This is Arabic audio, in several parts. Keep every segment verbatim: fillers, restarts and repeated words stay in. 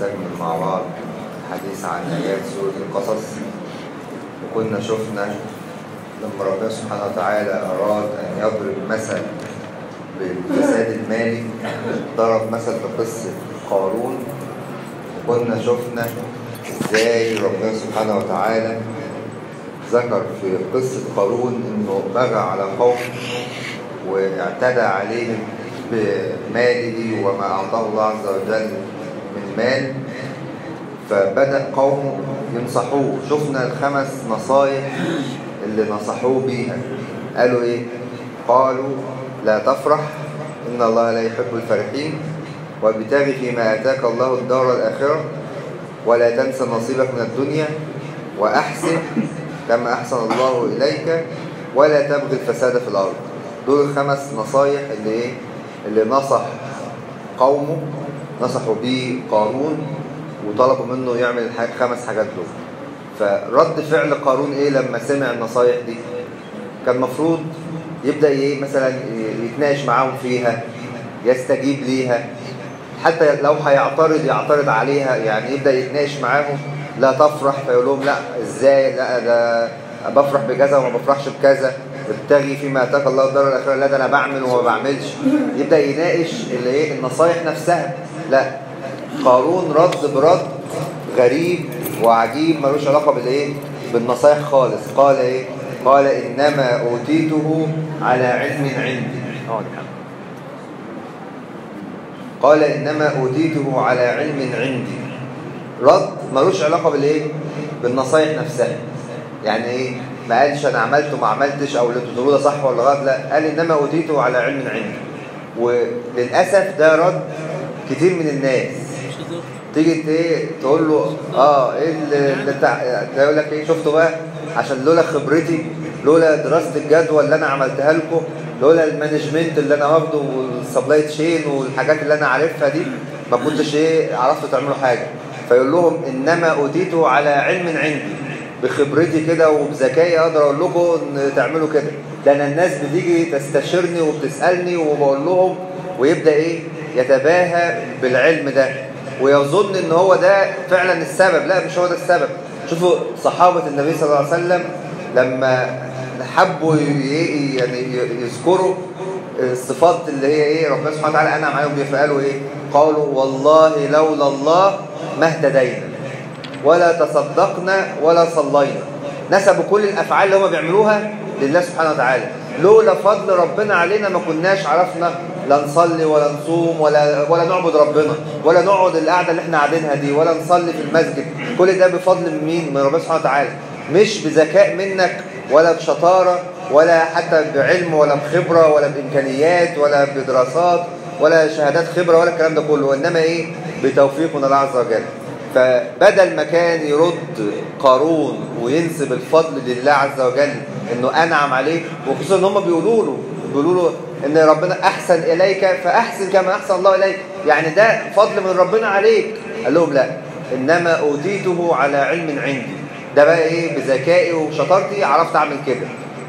نستكمل مع بعض الحديث عن آيات سورة القصص. وكنا شفنا لما ربنا سبحانه وتعالى أراد أن يضرب مثل بالفساد المالي ضرب مثل بقصة قارون. وكنا شفنا ازاي ربنا سبحانه وتعالى ذكر في قصة قارون انه بغى على قوم واعتدى عليهم بماله وما أعطاه الله عز وجل من مال، فبدأ قومه ينصحوه. شفنا الخمس نصايح اللي نصحوه بيها. قالوا ايه؟ قالوا لا تفرح إن الله لا يحب الفرحين، وابتغ فيما آتاك الله الدار الآخرة، ولا تنسى نصيبك من الدنيا، وأحسن كما أحسن الله إليك، ولا تبغي الفساد في الأرض. دول الخمس نصايح اللي إيه؟ اللي نصح قومه، نصحوا بيه قارون وطلبوا منه يعمل خمس حاجات دول. فرد فعل قارون إيه لما سمع النصايح دي؟ كان مفروض يبدأ إيه مثلا يتناقش معاهم فيها، يستجيب ليها، حتى لو هيعترض يعترض عليها، يعني يبدأ يتناقش معاهم. لا تفرح فيقول لهم لا ازاي، لا ده بفرح بكذا وما بفرحش بكذا، ابتغي فيما اتاك الله الدار الاخره، لا ده انا بعمل وما بعملش. يبدأ يناقش اللي ايه النصايح نفسها. لا، قارون رد برد غريب وعجيب ملوش علاقه بالايه بالنصايح خالص. قال ايه؟ قال انما اوتيته على علم عندي. قال إنما أوتيته على علم عندي. رد ملوش علاقة بالإيه؟ بالنصايح نفسها. يعني إيه؟ ما قالش أنا عملت وما عملتش أو اللي بتقولوه ده صح ولا غلط، لا، قال إنما أوتيته على علم عندي. وللأسف ده رد كتير من الناس. تيجي إيه تقول له آه إيه اللي بتاع، يقول لك إيه؟ شفتوا بقى، عشان لولا خبرتي، لولا دراسة الجدوى اللي أنا عملتها لكم، لولا المانجمنت اللي انا واخده والسبلاي تشين والحاجات اللي انا عارفها دي، ما كنتش ايه عرفتوا تعملوا حاجه. فيقول لهم انما اوتيته على علم عندي، بخبرتي كده وبذكائي اقدر اقول لكم ان تعملوا كده. ده انا الناس بتيجي تستشيرني وبتسالني وبقول لهم، ويبدا ايه يتباهى بالعلم ده ويظن ان هو ده فعلا السبب. لا، مش هو ده السبب. شوفوا صحابه النبي صلى الله عليه وسلم لما حبوا يعني يذكروا الصفات اللي هي ايه ربنا سبحانه وتعالى انعم عليهم بيها، فقالوا ايه؟ قالوا والله لولا الله ما اهتدينا ولا تصدقنا ولا صلينا. نسبوا كل الافعال اللي هم بيعملوها لله سبحانه وتعالى. لولا فضل ربنا علينا ما كناش عرفنا لا نصلي ولا نصوم ولا ولا نعبد ربنا، ولا نقعد القعده اللي احنا قاعدينها دي، ولا نصلي في المسجد. كل ده بفضل من مين؟ من ربنا سبحانه وتعالى، مش بذكاء منك ولا بشطارة ولا حتى بعلم ولا بخبرة ولا بإمكانيات ولا بدراسات ولا شهادات خبرة ولا الكلام ده كله، وإنما إيه؟ بتوفيق من الله عز وجل. فبدل ما كان يرد قارون وينسب الفضل لله عز وجل إنه أنعم عليه، وخصوصا إن هم بيقولوا له بيقولوا له إن ربنا أحسن إليك فأحسن كما أحسن الله إليك، يعني ده فضل من ربنا عليك. قال لهم لا، إنما أوتيته على علم عندي. ده بقى ايه؟ بذكائي وشطارتي عرفت اعمل كده.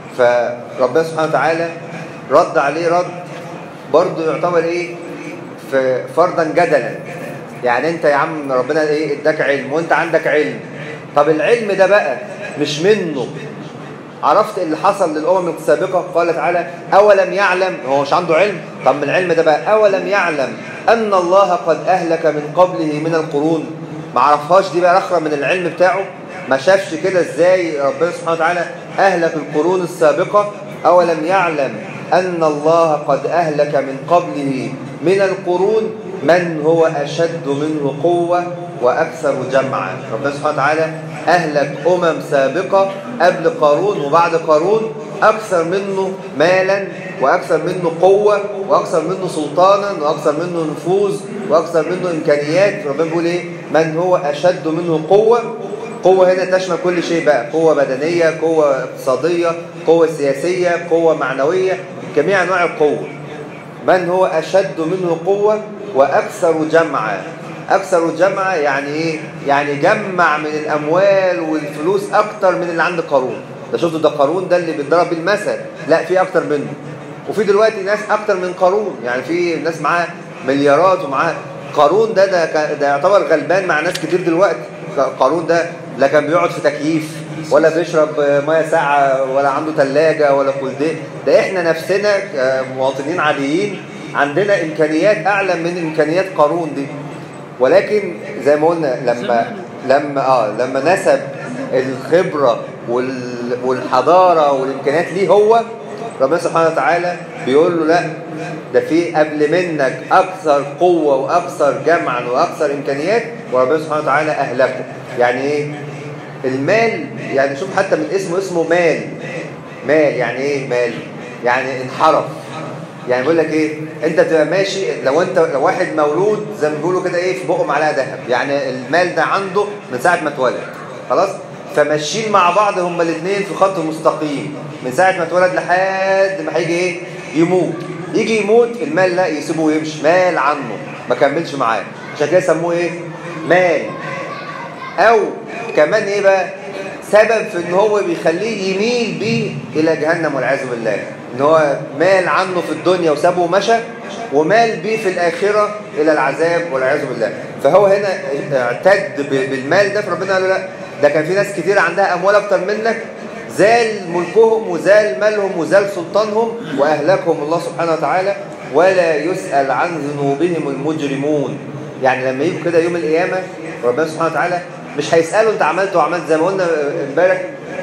فربنا سبحانه وتعالى رد عليه رد برضه يعتبر ايه؟ في فرضا جدلا. يعني انت يا عم ربنا ايه اداك علم وانت عندك علم، طب العلم ده بقى مش منه عرفت اللي حصل للامم السابقه؟ قال تعالى اولم يعلم، هو مش عنده علم؟ طب من العلم ده بقى اولم يعلم ان الله قد اهلك من قبله من القرون. ما عرفهاش دي بقى رخرة من العلم بتاعه؟ ما شافش كده ازاي ربنا سبحانه وتعالى اهلك القرون السابقه؟ اولم يعلم ان الله قد اهلك من قبله من القرون من هو اشد منه قوه واكثر جمعا. ربنا سبحانه وتعالى اهلك امم سابقه قبل قارون وبعد قارون اكثر منه مالا واكثر منه قوه واكثر منه سلطانا واكثر منه نفوذ واكثر منه امكانيات. ربنا بيقول ايه؟ من هو اشد منه قوه. قوة هنا تشمل كل شيء بقى، قوة بدنية، قوة اقتصادية، قوة سياسية، قوة معنوية، جميع أنواع القوة. من هو أشد منه قوة وأكثر جمعا. أكثر جمعا يعني إيه؟ يعني جمع من الأموال والفلوس أكتر من اللي عند قارون. ده شفتوا ده قارون ده اللي بيتضرب بالمثل، لا في أكتر منه. وفي دلوقتي ناس أكتر من قارون، يعني في ناس معاها مليارات ومعاها قارون ده ده, ده يعتبر غلبان مع ناس كتير دلوقتي. قارون ده لا كان بيقعد في تكييف ولا بيشرب ميه ساقعه ولا عنده ثلاجه ولا كولديه. ده احنا نفسنا مواطنين عاديين عندنا امكانيات اعلى من امكانيات قارون دي. ولكن زي ما قلنا لما لما اه لما نسب الخبره والحضاره والامكانيات ليه هو، ربنا سبحانه وتعالى بيقول له لا، ده في قبل منك اكثر قوه واكثر جمعا واكثر امكانيات، وربنا سبحانه وتعالى اهلكه. يعني ايه المال؟ يعني شوف حتى من اسمه اسمه مال. مال يعني ايه مال؟ يعني انحرف. يعني بيقول لك ايه، انت تبقى ماشي، لو انت لو واحد مولود زي ما بيقولوا كده ايه في بقه معلقه ذهب، يعني المال ده عنده من ساعه ما اتولد خلاص، فماشيين مع بعض هما الاثنين في خط مستقيم من ساعه ما اتولد لحد ما هيجي ايه يموت. يجي يموت المال لا يسيبه ويمشي، مال عنه ما كملش معاه، عشان كده سموه ايه مال. او كمان ايه بقى سبب في ان هو بيخليه يميل بيه الى جهنم والعياذ بالله، ان هو مال عنه في الدنيا وسابه ومشى، ومال بيه في الاخره الى العذاب والعياذ بالله. فهو هنا اعتد بالمال ده، فربنا قال له لا، ده كان في ناس كتير عندها اموال اكتر منك، زال ملكهم وزال مالهم وزال سلطانهم واهلكهم الله سبحانه وتعالى، ولا يسأل عن ذنوبهم المجرمون. يعني لما يجوا كده يوم القيامه ربنا سبحانه وتعالى مش هيسألوا انت عملت وعملت، زي ما قلنا امبارح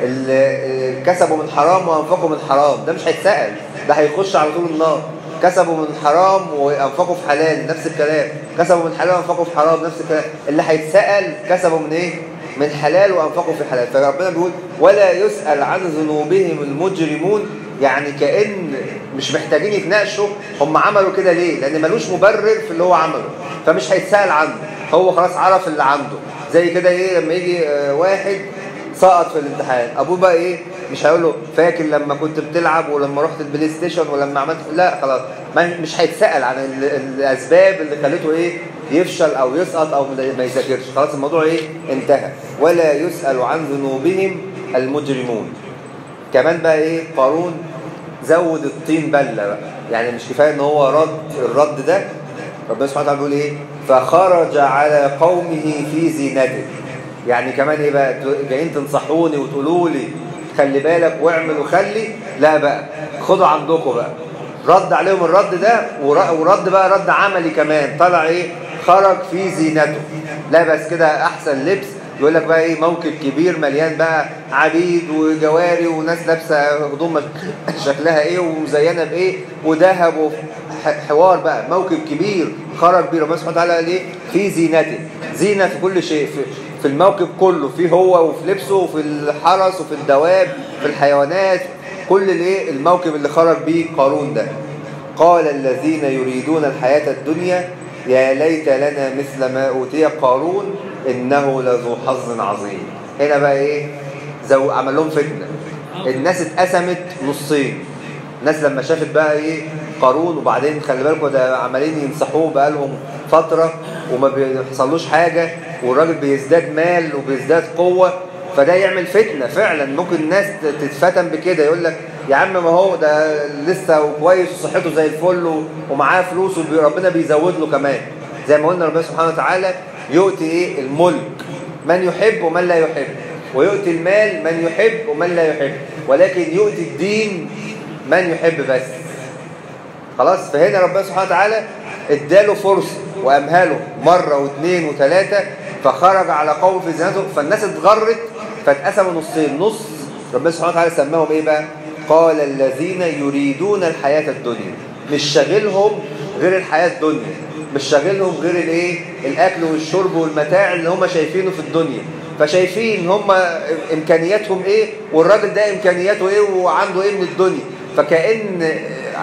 كسبوا من حرام وانفقوا من حرام، ده مش هيتسأل، ده هيخش على طول النار. كسبوا من حرام وانفقوا في حلال، نفس الكلام. كسبوا من حلال وانفقوا في حرام، نفس الكلام. اللي هيتسأل كسبوا من ايه؟ من حلال وانفقوا في حلال. فربنا بيقول ولا يسأل عن ذنوبهم المجرمون، يعني كأن مش محتاجين يتناقشوا هم عملوا كده ليه، لان ملوش مبرر في اللي هو عمله، فمش هيتسأل عنه، هو خلاص عرف اللي عنده. زي كده ايه لما يجي واحد سقط في الامتحان، ابوه بقى ايه مش هيقول له فاكر لما كنت بتلعب ولما رحت البلاي ستيشن ولما عملت، لا خلاص مش هيتسأل عن الاسباب اللي خلته ايه يفشل او يسقط او ما يذاكرش، خلاص الموضوع ايه انتهى. ولا يسأل عن ذنوبهم المجرمون. كمان بقى ايه قارون زود الطين بله بقى، يعني مش كفايه ان هو رد الرد ده، ربنا سبحانه وتعالى بيقول ايه فخرج على قومه في زينته. يعني كمان ايه بقى جايين تنصحوني وتقولوا لي خلي بالك واعمل وخلي، لا بقى خدوا عندكم بقى. رد عليهم الرد ده، ورد بقى رد عملي كمان، طلع ايه خرج في زينته، لابس كده احسن لبس. يقول لك بقى ايه موكب كبير مليان بقى عبيد وجواري وناس لابسه هدوم شكلها ايه ومزينه بايه وذهب وحوار بقى، موكب كبير خرج بيه. ربنا سبحانه وتعالى قال ايه في زينته، زينه في كل شيء، في, في الموكب كله، في هو وفي لبسه وفي الحرس وفي الدواب في الحيوانات، كل الايه الموكب اللي خرج بيه قارون ده. قال الذين يريدون الحياه الدنيا يا ليت لنا مثل ما أوتي قارون إنه لذو حظ عظيم. هنا بقى إيه زو عمل لهم فتنة، الناس اتقسمت نصين. الناس لما شافت بقى إيه قارون، وبعدين خلي بالكم ده عمالين ينصحوه بقى لهم فترة وما بيحصلوش حاجة، والراجل بيزداد مال وبيزداد قوة، فده يعمل فتنة فعلا. ممكن الناس تتفتن بكده، يقول لك يا عم ما هو ده لسه كويس وصحته زي الفل ومعاه فلوس وربنا بيزود له كمان. زي ما قلنا ربنا سبحانه وتعالى يؤتي ايه الملك من يحب ومن لا يحب، ويؤتي المال من يحب ومن لا يحب، ولكن يؤتي الدين من يحب بس. خلاص، فهنا ربنا سبحانه وتعالى اداله فرصة وامهله مرة واثنين وثلاثة، فخرج على قوم في زينته، فالناس اتغرت فاتقسموا نصين. نص ربنا سبحانه وتعالى سماهم ايه بقى؟ قال الذين يريدون الحياة الدنيا، مش شاغلهم غير الحياة الدنيا، مش شاغلهم غير الايه الاكل والشرب والمتاع اللي هم شايفينه في الدنيا، فشايفين هم امكانياتهم ايه والراجل ده امكانياته ايه وعنده ايه من الدنيا، فكأن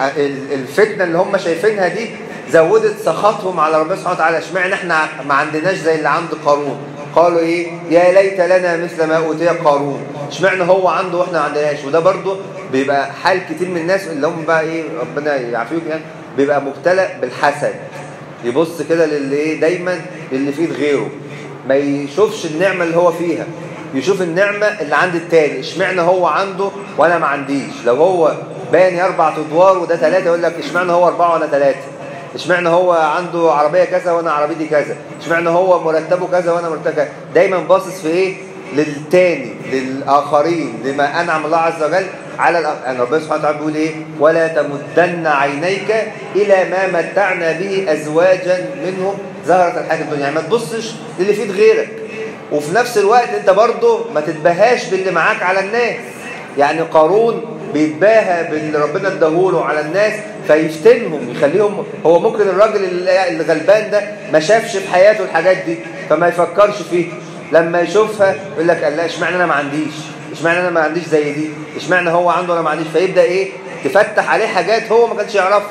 الفتنة اللي هم شايفينها دي زودت سخطهم على ربنا سبحانه وتعالى. اشمعنى احنا ما عندناش زي اللي عند قارون؟ قالوا ايه يا ليت لنا مثل ما اوتي قارون، اشمعنى هو عنده واحنا ما عندناش؟ وده برضه بيبقى حال كتير من الناس اللي هم بقى ايه ربنا يعافيهم، يعني بيبقى مبتلى بالحسد، يبص كده للي ايه دايما للي في ايد غيره، ما يشوفش النعمه اللي هو فيها، يشوف النعمه اللي عند التاني. اشمعنى هو عنده وانا ما عنديش؟ لو هو باني اربع ادوار وده ثلاثه، يقول لك اشمعنى هو اربعه وانا ثلاثه؟ اشمعنى هو عنده عربيه كذا وانا عربيتي كذا، اشمعنى هو مرتبه كذا وانا مرتبه كذا. دايما باصص في ايه؟ للتاني، للاخرين، لما انعم الله عز وجل على الأخ... يعني ربنا سبحانه وتعالى بيقول ايه؟ ولا تمدن عينيك الى ما متعنا به ازواجا منهم زهرة الحياه الدنيا. يعني ما تبصش للي في غيرك، وفي نفس الوقت انت برضه ما تتباهاش باللي معاك على الناس. يعني قارون بيتباهى باللي ربنا اداهوله على الناس فيفتنهم، يخليهم، هو ممكن الراجل الغلبان ده ما شافش في حياته الحاجات دي فما يفكرش فيه، لما يشوفها يقول لك لا اشمعنى انا ما عنديش، اشمعنى انا ما عنديش زي دي، اشمعنى هو عنده انا ما عنديش، فيبدا ايه؟ تفتح عليه حاجات هو ما كانش يعرفها.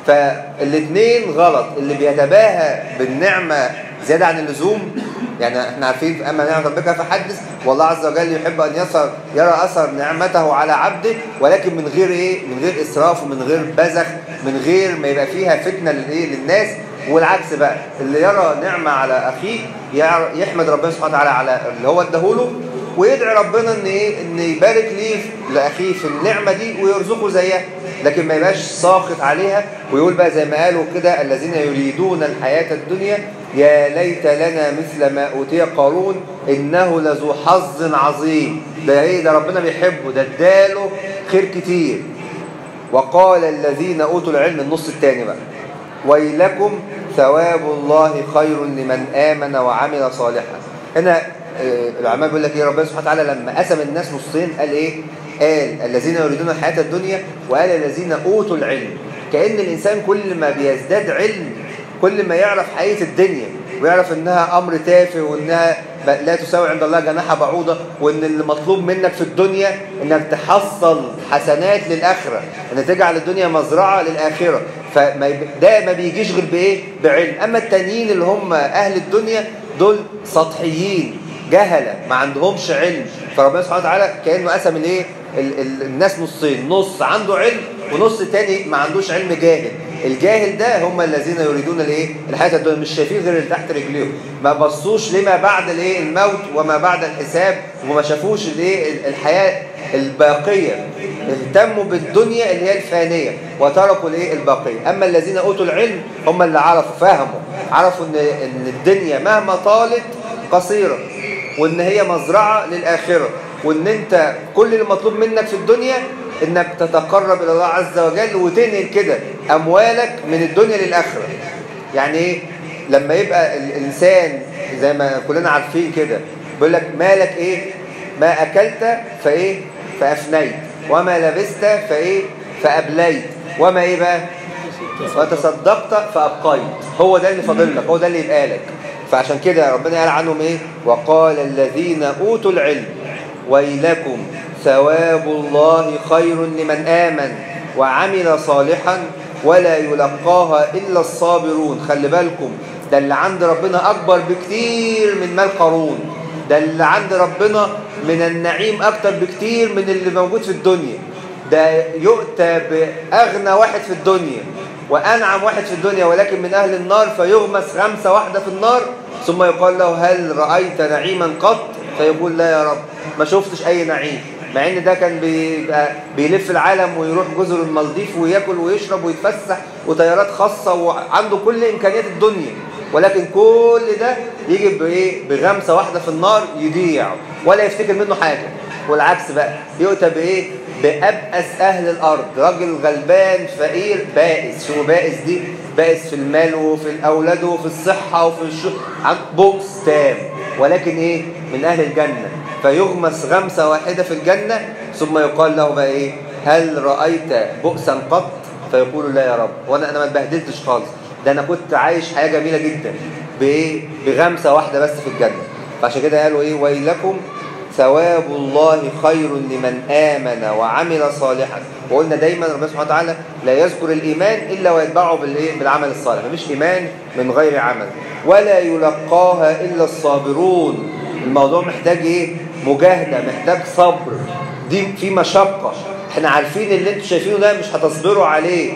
فالاثنين غلط. اللي بيتباهى بالنعمه زياده عن اللزوم، يعني احنا عارفين اما نعمه ربك فحدث، والله عز وجل يحب ان يصر يرى اثر نعمته على عبده، ولكن من غير ايه؟ من غير اسراف ومن غير بذخ، من غير ما يبقى فيها فتنه للايه؟ للناس. والعكس بقى، اللي يرى نعمه على اخيه يحمد ربنا سبحانه وتعالى على اللي هو اداهوله، ويدعي ربنا ان ايه؟ ان يبارك ليه لاخيه في النعمه دي ويرزقه زيها، لكن ما يبقاش ساخط عليها ويقول بقى زي ما قالوا كده الذين يريدون الحياه الدنيا يا ليت لنا مثل ما اوتي قارون انه لذو حظ عظيم. ده ايه؟ ده ربنا بيحبه، ده اداله خير كتير. وقال الذين اوتوا العلم، النص الثاني بقى، ويلكم ثواب الله خير لمن امن وعمل صالحا. هنا العلماء بيقول لك ايه؟ ربنا سبحانه وتعالى لما قسم الناس نصين قال ايه؟ قال الذين يريدون الحياه الدنيا، وقال الذين اوتوا العلم. كأن الانسان كل ما بيزداد علم كل ما يعرف حقيقه الدنيا، ويعرف انها امر تافه، وانها لا تساوي عند الله جناح بعوضه، وان اللي مطلوب منك في الدنيا انك تحصل حسنات للاخره، ان تجعل الدنيا مزرعه للاخره. فما ده ما بيجيش غير بايه؟ بعلم. اما التانيين اللي هم اهل الدنيا دول سطحيين جهله ما عندهمش علم. فربنا سبحانه وتعالى كانه قسم الايه؟ ال ال الناس نصين، نص عنده علم ونص تاني ما عندوش علم، جاهل. الجاهل ده هم الذين يريدون الايه؟ الحياه الدنيا، مش شايفين غير اللي تحت رجليهم، ما بصوش لما بعد الايه؟ الموت وما بعد الحساب، وما شافوش الايه؟ الحياه الباقيه. اهتموا بالدنيا اللي هي الفانيه وتركوا الايه؟ الباقيه. اما الذين اوتوا العلم هم اللي عرفوا، فهموا، عرفوا ان ان الدنيا مهما طالت قصيره، وان هي مزرعه للاخره، وان انت كل اللي مطلوب منك في الدنيا انك تتقرب الى الله عز وجل وتنقل كده اموالك من الدنيا للاخره. يعني ايه؟ لما يبقى الانسان زي ما كلنا عارفين كده بيقول لك مالك ايه؟ ما اكلت فايه؟ فافنيت، وما لبست فايه؟ فابليت، وما ايه بقى؟ وتصدقت فابقيت. هو ده اللي فاضل لك، هو ده اللي يبقى لك. فعشان كده ربنا قال عنهم ايه؟ وقال الذين اوتوا العلم ويلكم ثواب الله خير لمن آمن وعمل صالحا ولا يلقاها إلا الصابرون. خلي بالكم، ده اللي عند ربنا أكبر بكتير من مال قارون، ده اللي عند ربنا من النعيم أكتر بكتير من اللي موجود في الدنيا. ده يؤتى بأغنى واحد في الدنيا وأنعم واحد في الدنيا، ولكن من أهل النار فيغمس غمسة واحدة في النار، ثم يقال له هل رأيت نعيما قط؟ فيقول لا يا رب ما شفتش أي نعيم. مع ان ده كان بيبقى بيلف العالم ويروح جزر المالديف وياكل ويشرب ويتفسح وطيارات خاصه وعنده كل امكانيات الدنيا، ولكن كل ده يجي بايه؟ بغمسه واحده في النار يضيع ولا يفتكر منه حاجه. والعكس بقى يؤتى بايه؟ بأبأس اهل الارض، راجل غلبان فقير بائس. شو بائس دي؟ بائس في المال وفي الاولاد وفي الصحه وفي الشغل، بؤس تام، ولكن ايه؟ من اهل الجنه. فيغمس غمسة واحدة في الجنة، ثم يقال له بقى ايه؟ هل رأيت بؤسا قط؟ فيقول لا يا رب، وانا انا ما اتبهدلتش خالص، ده انا كنت عايش حياة جميلة جدا بايه؟ بغمسة واحدة بس في الجنة. فعشان كده قالوا ايه؟ ويلكم ثواب الله خير لمن آمن وعمل صالحا. وقلنا دايما ربنا سبحانه وتعالى لا يذكر الإيمان إلا ويتبعه بالايه؟ بالعمل الصالح، مفيش إيمان من غير عمل. ولا يلقاها إلا الصابرون. الموضوع محتاج ايه؟ مجاهدة، محتاج صبر، دي في مشقة. احنا عارفين اللي انتوا شايفينه ده مش هتصبروا عليه،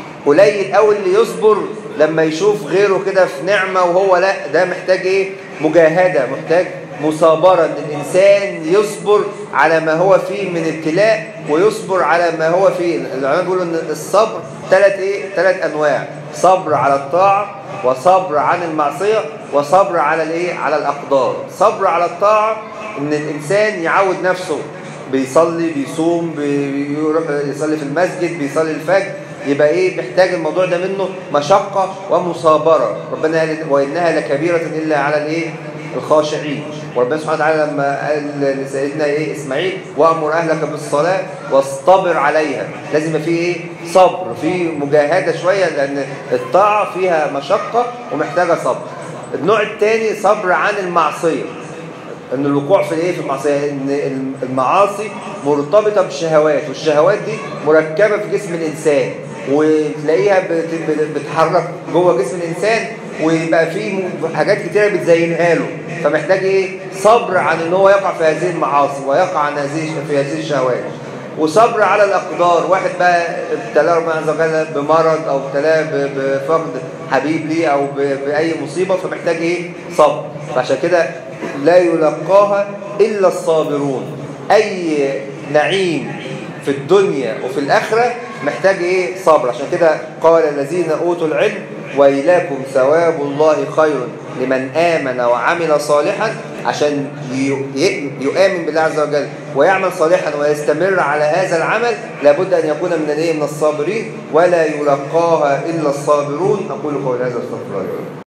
قليل قوي اللي يصبر لما يشوف غيره كده في نعمة وهو لا. ده محتاج ايه؟ مجاهدة، محتاج مثابرة، ان الانسان يصبر على ما هو فيه من ابتلاء ويصبر على ما هو فيه. العلماء بيقولوا ان الصبر ثلاث ايه؟ ثلاث انواع. صبر على الطاعة، وصبر عن المعصية، وصبر على الايه؟ على الأقدار. صبر على الطاعة ان الإنسان يعود نفسه بيصلي، بيصوم، بيروح يصلي في المسجد، بيصلي الفجر، يبقى ايه؟ محتاج الموضوع ده منه مشقة ومصابرة. ربنا قال وإنها لكبيرة إلا على الايه؟ الخاشعين. وربنا سبحانه وتعالى لما قال لسيدنا ايه؟ اسماعيل وأمر أهلك بالصلاة واصطبر عليها، لازم يبقى فيه ايه؟ صبر، في مجاهدة شوية، لأن الطاعة فيها مشقة ومحتاجة صبر. النوع الثاني صبر عن المعصية، ان الوقوع في الايه؟ في المعصيه، ان المعاصي مرتبطه بالشهوات، والشهوات دي مركبه في جسم الانسان، وتلاقيها بتتحرك جوه جسم الانسان، ويبقى في حاجات كتيره بتزينها له، فمحتاج ايه؟ صبر عن ان هو يقع في هذه المعاصي ويقع عن هذه في هذه الشهوات. وصبر على الاقدار، واحد بقى ابتلاه ربنا عز وجل بمرض، او ابتلاه بفقد حبيب ليه، او باي مصيبه، فمحتاج ايه؟ صبر. فعشان كده لا يلقاها إلا الصابرون. أي نعيم في الدنيا وفي الآخرة محتاج إيه؟ صبر. عشان كده قال الذين أوتوا العلم ويلاكم ثواب الله خير لمن آمن وعمل صالحا، عشان يؤمن بالله عز وجل ويعمل صالحا ويستمر على هذا العمل، لابد أن يكون من من الصابرين، ولا يلقاها إلا الصابرون. أقول قولي هذا، استغفر الله.